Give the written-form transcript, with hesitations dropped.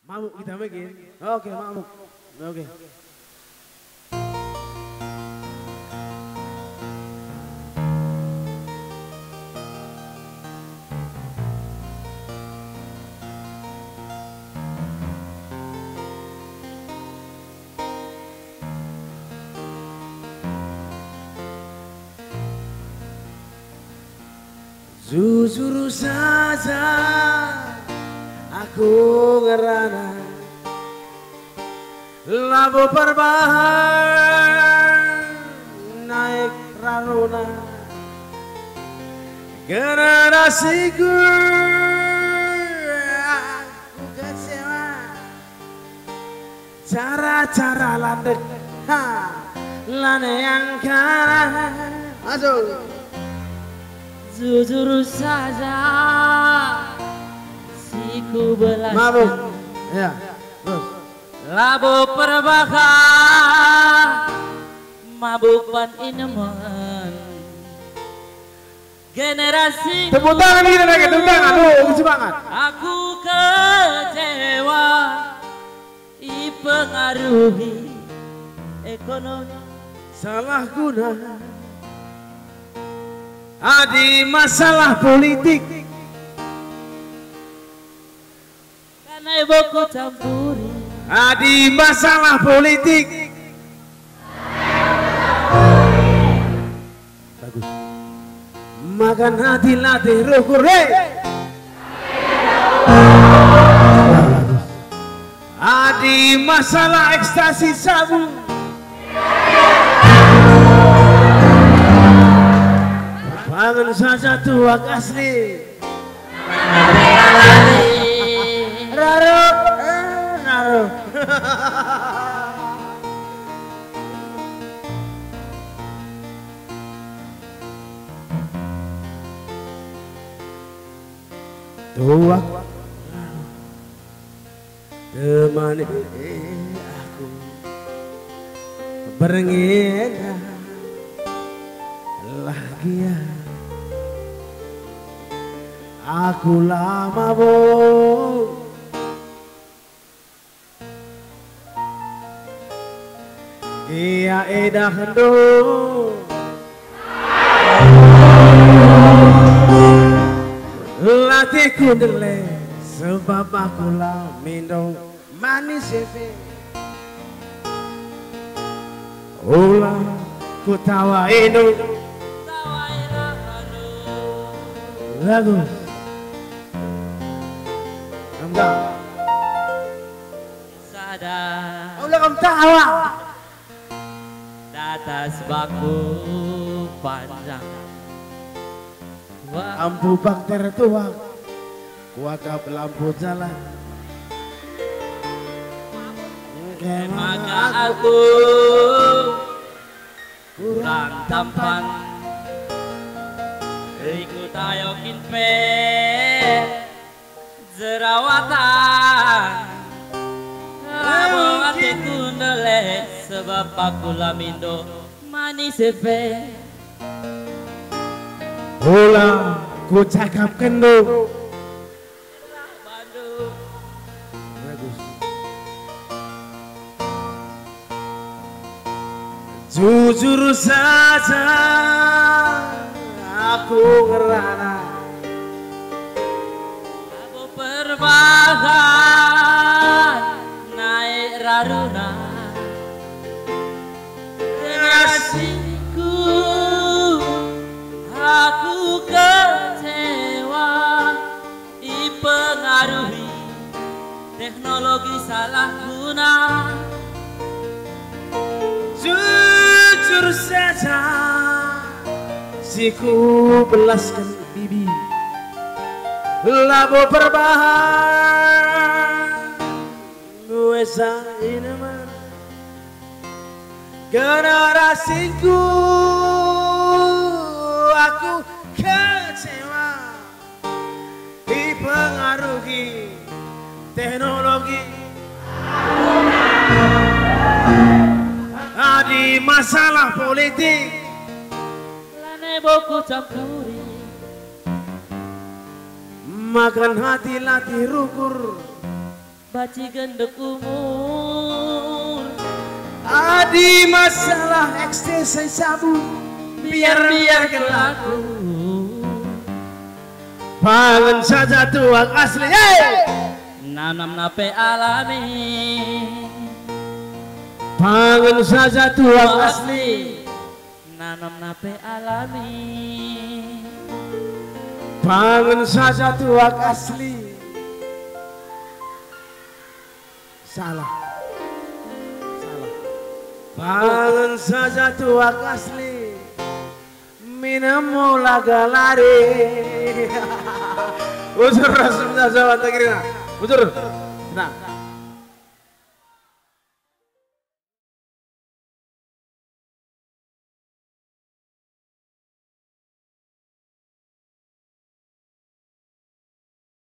Mabuk kita bikin. Oke, mabuk. Oke. Jujur saja aku ngerana labu perbahan naik raruna generasiku aku kecewa cara-cara landek lane yang kanan masuk. Jujur saja siku belas Mabuk. Ya, terus. labu perbaka mabuk pan ineman generasi Tepuk tangan kita lagi, tepuk tangan. Semangat. aku kecewa dipengaruhi ekonomi Salah guna di masalah politik. karena ibuku campuri Di masalah politik. Bagus. Makan hati latih rukur. Di masalah ekstasi sabu. Bangun saja tuak asli. Raro, raro. Tuak temani aku berengedah lagi ya. Aku lama boh iya edah hendo latihku dele sebab aku lamindo manis efe ulah ku tawa indo lagu enggak sadar ulah kamu tawa atas baku panjang ampu bakter tuak kuaka lampu jalan maka aku kurang tampan ikut ayokin pe jerawatan abang hatiku nelek sebab aku lamindo manis efe ulah ku cakap kendo Bandung bagus jujur saja aku ngerana aku perbahan naik raruna generasiku aku kecewa dipengaruhi teknologi salah guna jujur saja siku belaskan bibi labu perbahan nuesa ineman generasiku aku kecewa dipengaruhi teknologi di masalah politik lane boku campuri makan hati latih rukur baci gendek umur. Adi masalah ekstasi sabu biar kelaku. Bangun saja tuang asli, Nanam nape alami. bangun saja tuang asli, Nanam nape alami. bangun saja tuang asli. Salah. Bangun saja tuang asli, minum laga lari. Ucur rasulnya Jawa Tengah, ucur. Nah.